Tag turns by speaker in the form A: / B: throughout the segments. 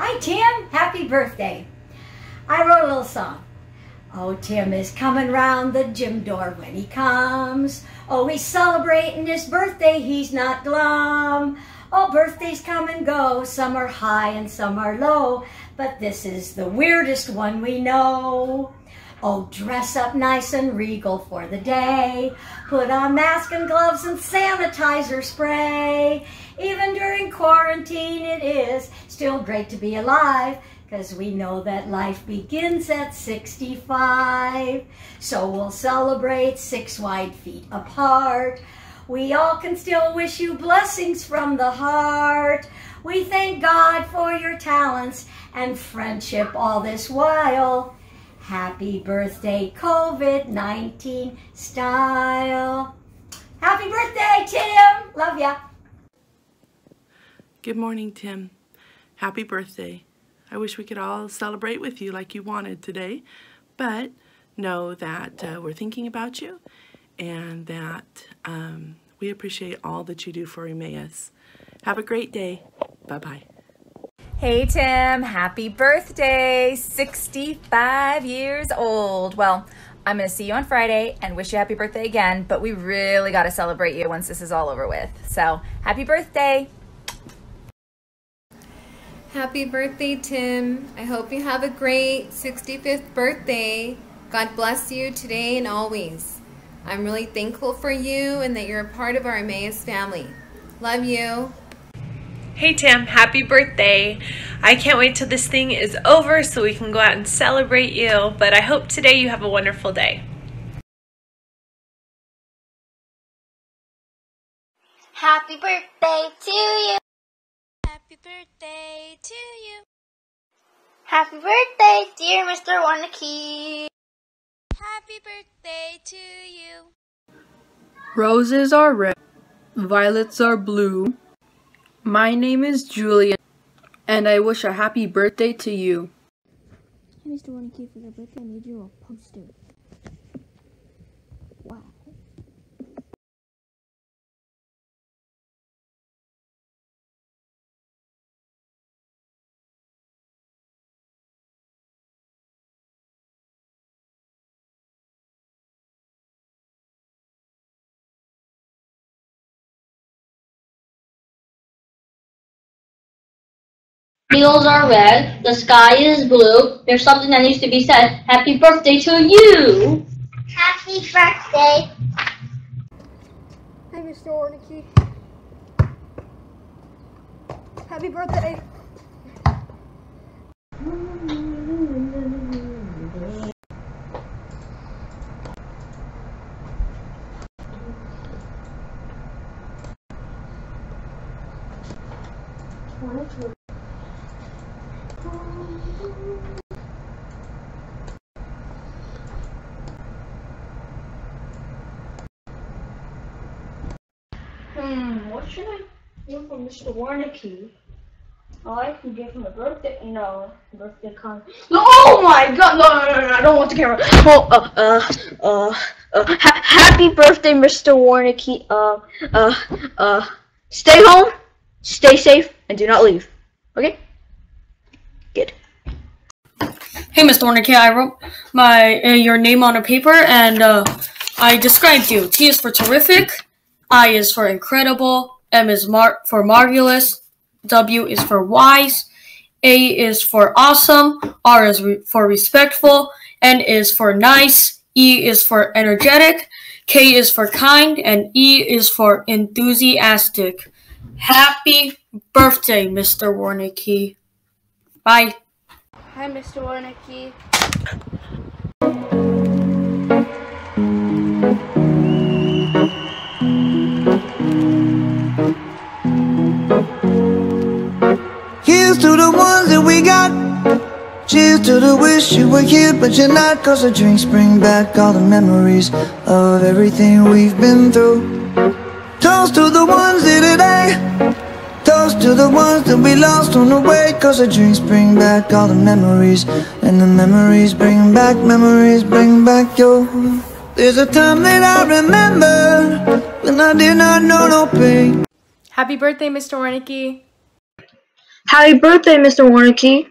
A: Hi, Tim. Happy birthday. I wrote a little song. Oh, Tim is coming round the gym door when he comes. Oh, he's celebrating his birthday, he's not glum. Oh, birthdays come and go, some are high and some are low, but this is the weirdest one we know. Oh, dress up nice and regal for the day. Put on mask and gloves and sanitizer spray. Even during quarantine, it is still great to be alive, 'cause we know that life begins at 65. So we'll celebrate 6 wide feet apart. We all can still wish you blessings from the heart. We thank God for your talents and friendship all this while. Happy birthday, COVID-19 style. Happy birthday, Tim. Love ya.
B: Good morning, Tim. Happy birthday. I wish we could all celebrate with you like you wanted today, but know that we're thinking about you and that we appreciate all that you do for Emmaus. Have a great day. Bye-bye.
C: Hey Tim, happy birthday, 65 years old. Well, I'm gonna see you on Friday and wish you happy birthday again, but we really gotta celebrate you once this is all over with. So, happy birthday.
D: Happy birthday, Tim. I hope you have a great 65th birthday. God bless you today and always. I'm really thankful for you and that you're a part of our Emmaus family. Love you.
E: Hey Tim, happy birthday. I can't wait till this thing is over so we can go out and celebrate you, but I hope today you have a wonderful day.
F: Happy birthday to you.
G: Happy birthday to you.
F: Happy birthday, dear Mr. Warnicki.
G: Happy birthday to you.
H: Roses are red, violets are blue. My name is Julian, and I wish a happy birthday to you.
I: Hey, Mr. Warnicki, for your birthday, I made you a poster. Wow.
F: Fields are red, the sky is blue. There's something that needs to be said. Happy birthday to you! Happy birthday!
I: Hey, Mr. Warnicki. Happy birthday!
F: What should I do for Mr. Warnicki? Oh, I can give him a birthday. No, birthday card. No, oh my God! No! I don't want the camera. Happy birthday, Mr. Warnicki. Stay home, stay safe, and do not leave. Okay? Good.
J: Hey, Mr. Warnicki, I wrote your name on a paper and I described you. T is for terrific. I is for incredible, M is for marvelous, W is for wise, A is for awesome, R is for respectful, N is for nice, E is for energetic, K is for kind, and E is for enthusiastic. Happy birthday, Mr. Warnicki. Bye.
I: Hi, Mr. Warnicki.
K: Here's to the ones that we got. Cheers to the wish you were here but you're not. 'Cause the drinks bring back all the memories of everything we've been through. Toast to the ones here today. Toast to the ones that we lost on the way. 'Cause the drinks bring back all the memories, and the memories bring back your. There's a time that I remember when I did not know no pain.
D: Happy birthday, Mr. Warnicki.
F: Happy birthday, Mr. Warnicky.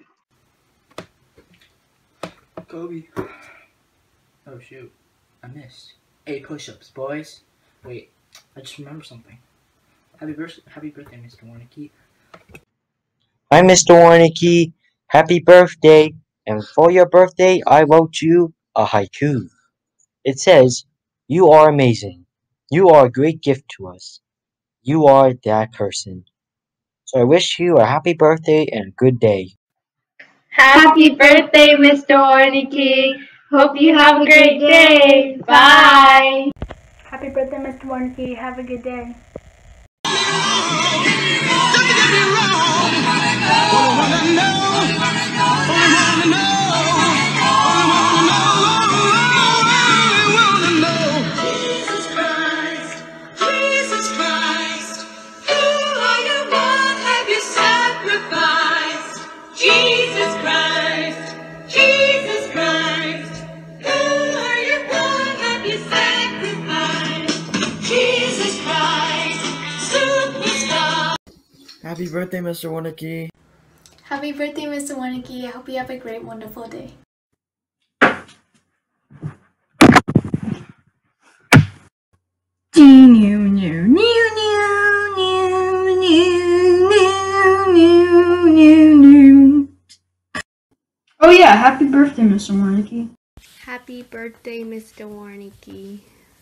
L: Kobe. Oh shoot, I missed. 8 push-ups, boys. Wait, I just remembered something. Happy birthday, Mr. Warnicky.
M: Hi, Mr. Warnicky. Happy birthday. And for your birthday, I wrote you a haiku. It says, "You are amazing. You are a great gift to us. You are that person." So I wish you a happy birthday and a good day.
F: Happy birthday, Mr. Warnicky. Hope you have a great day. Bye.
N: Happy birthday, Mr. Warnicky. Have a good day.
L: Happy birthday, Mr. Warnicky.
O: Happy birthday, Mr. Warnicky. I hope you have a great, wonderful day.
H: Oh yeah, happy birthday, Mr. Warnicky.
P: Happy birthday, Mr. Warnicky.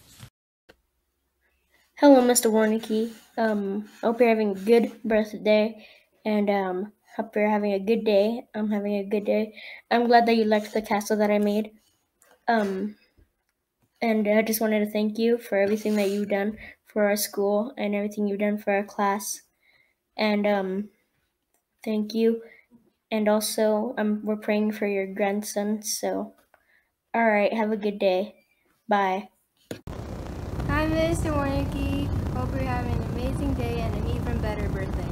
Q: Hello, Mr. Warnicky. Hope you're having a good birthday, and hope you're having a good day. I'm having a good day. I'm glad that you liked the castle that I made. And I just wanted to thank you for everything that you've done for our school and everything you've done for our class. And thank you. And also, we're praying for your grandson. So, all right, have a good day. Bye.
P: Hi, Mr. Warnicky. Hope you're having an amazing day and an even better birthday.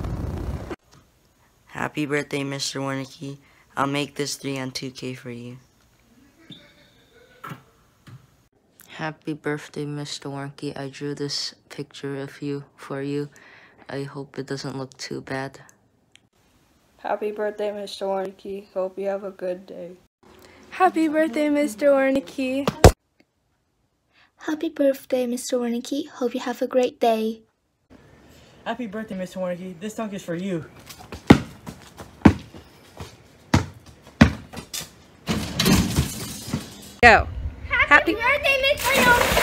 R: Happy birthday, Mr. Warnicky. I'll make this 3 on 2K for you. Happy birthday, Mr. Warnicky. I drew this picture of you for you. I hope it doesn't look too bad.
H: Happy birthday, Mr. Warnicky. Hope you have a good day.
S: Happy birthday, Mr. Warnicky.
T: Happy birthday, Mr. Warnicky. Hope you have a great day.
L: Happy birthday, Mr. Warnicky. This song is for you.
U: Go.
V: Happy birthday, Mr.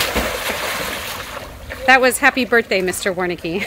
U: That was happy birthday, Mr. Warnicky.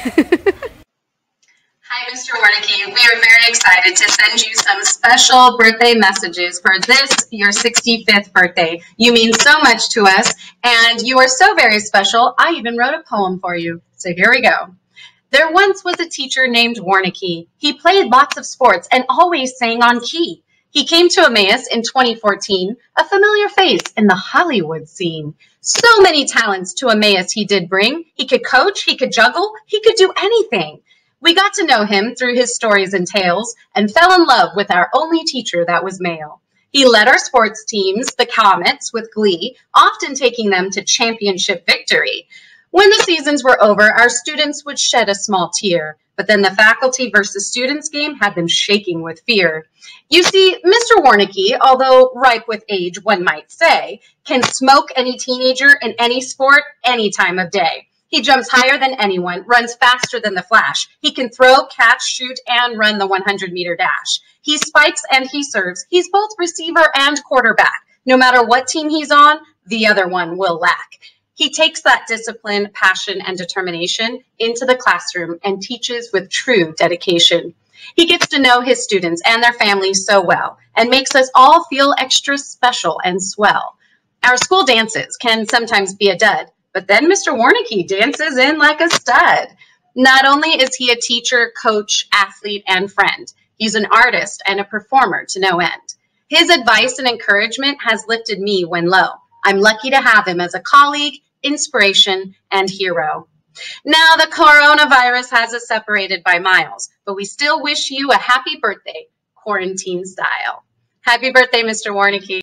W: Hi, Mr. Warnicky. We are very excited to send you some special birthday messages for this, your 65th birthday. You mean so much to us, and you are so very special, I even wrote a poem for you. So here we go. There once was a teacher named Warnicky. He played lots of sports and always sang on key. He came to Emmaus in 2014, a familiar face in the Hollywood scene. So many talents to Emmaus he did bring. He could coach, he could juggle, he could do anything. We got to know him through his stories and tales and fell in love with our only teacher that was male. He led our sports teams, the Comets, with glee, often taking them to championship victory. When the seasons were over, our students would shed a small tear, but then the faculty versus students game had them shaking with fear. You see, Mr. Warnicky, although ripe with age, one might say, can smoke any teenager in any sport any time of day. He jumps higher than anyone, runs faster than the Flash. He can throw, catch, shoot, and run the 100-meter dash. He spikes and he serves. He's both receiver and quarterback. No matter what team he's on, the other one will lack. He takes that discipline, passion, and determination into the classroom and teaches with true dedication. He gets to know his students and their families so well and makes us all feel extra special and swell. Our school dances can sometimes be a dud, but then Mr. Warnicky dances in like a stud. Not only is he a teacher, coach, athlete, and friend, he's an artist and a performer to no end. His advice and encouragement has lifted me when low. I'm lucky to have him as a colleague, inspiration, and hero. Now the coronavirus has us separated by miles, but we still wish you a happy birthday, quarantine style. Happy birthday, Mr. Warnicky.